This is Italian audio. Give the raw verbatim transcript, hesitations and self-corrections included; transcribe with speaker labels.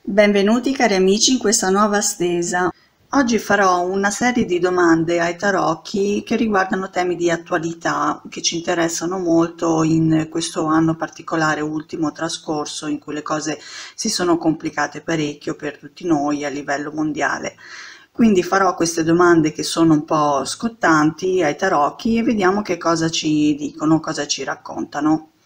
Speaker 1: Benvenuti cari amici in questa nuova stesa. Oggi farò una serie di domande ai tarocchi che riguardano temi di attualità che ci interessano molto in questo anno particolare ultimo trascorso, in cui le cose si sono complicate parecchio per tutti noi a livello mondiale. Quindi farò queste domande che sono un po' scottanti ai tarocchi e vediamo che cosa ci dicono, cosa ci raccontano.